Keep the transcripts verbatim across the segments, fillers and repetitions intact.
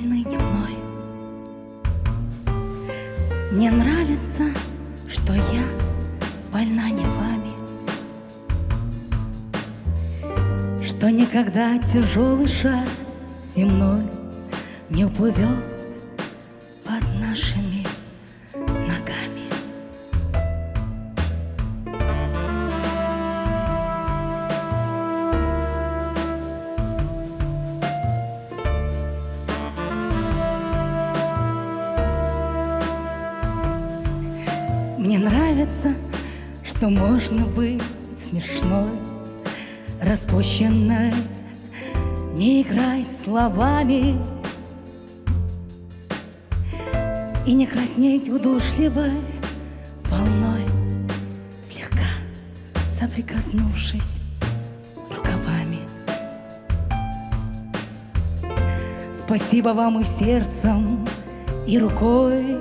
больны не мной. Мне нравится, что я больна не вами, что никогда тяжелый шар земной не уплывет под нашими ногами. Мне нравится, что можно быть смешной, распущенной, не играй словами и не краснеть удушливой волной, слегка соприкоснувшись рукавами. Спасибо вам и сердцем, и рукой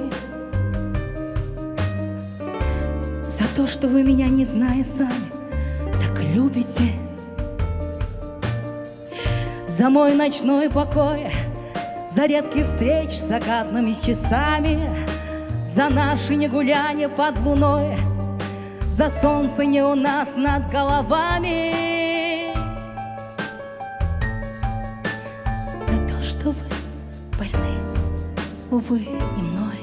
за то, что вы меня, не зная сами, так любите. За мой ночной покой, за редкие встречи с закатными часами, за наши негуляния под луной, за солнце не у нас над головами, за то, что вы больны, увы, не мной,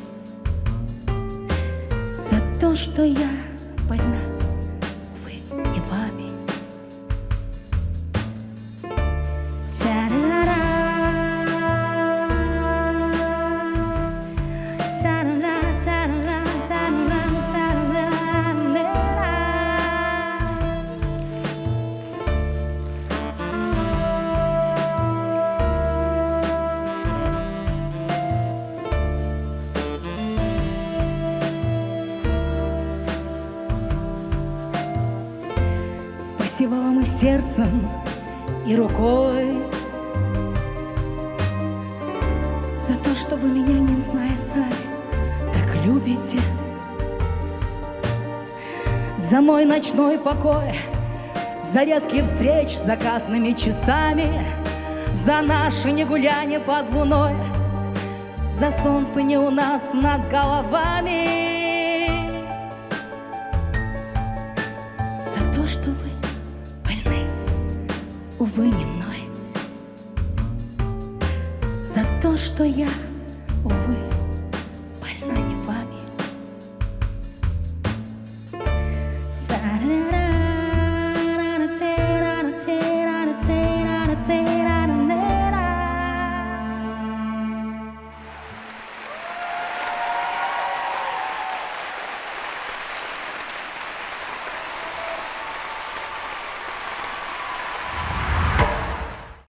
за то, что я больна, увы, не вами. Спасибо вам и сердцем, и рукой за то, что вы меня, не зная сами, так любите. За мой ночной покой, за редкие встречи с закатными часами, за наши негуляния под луной, за солнце не у нас над головами, за то, что вы больны, увы, не мной, за то, что я, увы, больна не вами.